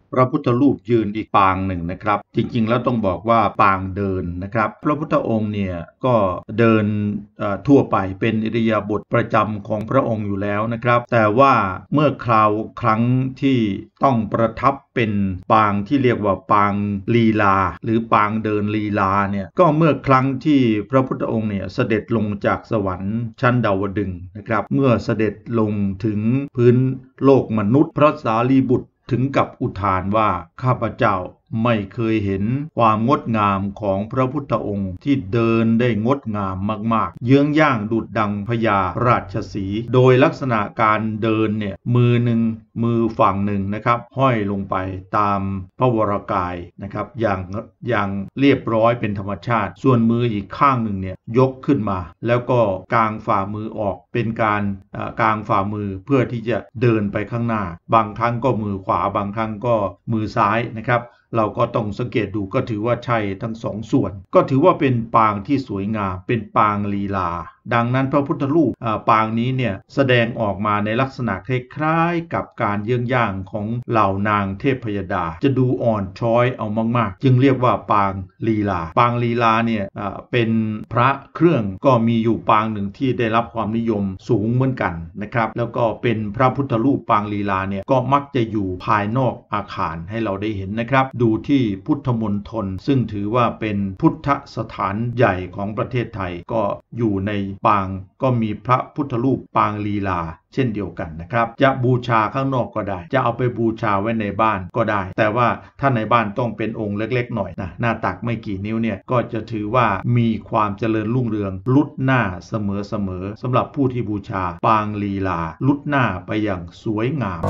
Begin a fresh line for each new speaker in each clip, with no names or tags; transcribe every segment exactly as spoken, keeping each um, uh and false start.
พระพุทธรูปยืนอีกปางหนึ่งนะครับจริงๆแล้วต้องบอกว่าปางเดินนะครับพระพุทธองค์เนี่ยก็เดินทั่วไปเป็นอิริยาบถประจำของพระองค์อยู่แล้วนะครับแต่ว่าเมื่อคราวครั้งที่ต้องประทับเป็นปางที่เรียกว่าปางลีลาหรือปางเดินลีลาเนี่ยก็เมื่อครั้งที่พระพุทธองค์เนี่ยเสด็จลงจากสวรรค์ชั้นดาวดึงส์นะครับเมื่อเสด็จลงถึงพื้นโลกมนุษย์พระสารีบุตรถึงกับอุทานว่าข้าพเจ้าไม่เคยเห็นความงดงามของพระพุทธองค์ที่เดินได้งดงามมากๆเยื้องย่างดุจดังพญาราชสีห์โดยลักษณะการเดินเนี่ยมือหนึ่งมือฝั่งหนึ่งนะครับห้อยลงไปตามพระวรกายนะครับอย่างอย่างเรียบร้อยเป็นธรรมชาติส่วนมืออีกข้างหนึ่งเนี่ยยกขึ้นมาแล้วก็กางฝ่ามือออกเป็นการกางฝ่ามือเพื่อที่จะเดินไปข้างหน้าบางครั้งก็มือขวาบางครั้งก็มือซ้ายนะครับเราก็ต้องสังเกตดูก็ถือว่าใช่ทั้งสองส่วนก็ถือว่าเป็นปางที่สวยงามเป็นปางลีลาดังนั้นพระพุทธรูปปางนี้เนี่ยแสดงออกมาในลักษณะคล้ายๆกับการเยื่องย่างของเหล่านางเทพยดาจะดูอ่อนช้อยเอามากๆจึงเรียกว่าปางลีลาปางลีลาเนี่ยเป็นพระเครื่องก็มีอยู่ปางหนึ่งที่ได้รับความนิยมสูงเหมือนกันนะครับแล้วก็เป็นพระพุทธรูปปางลีลาเนี่ยก็มักจะอยู่ภายนอกอาคารให้เราได้เห็นนะครับดูที่พุทธมณฑลซึ่งถือว่าเป็นพุทธสถานใหญ่ของประเทศไทยก็อยู่ในปางก็มีพระพุทธรูปปางลีลาเช่นเดียวกันนะครับจะบูชาข้างนอกก็ได้จะเอาไปบูชาไว้ในบ้านก็ได้แต่ว่าถ้าในบ้านต้องเป็นองค์เล็กๆหน่อยนะหน้าตักไม่กี่นิ้วเนี่ยก็จะถือว่ามีความเจริญรุ่งเรืองลุดหน้าเสมอๆสำหรับผู้ที่บูชาปางลีลาลุดหน้าไปอย่างสวยงาม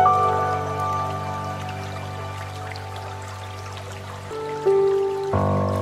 Oh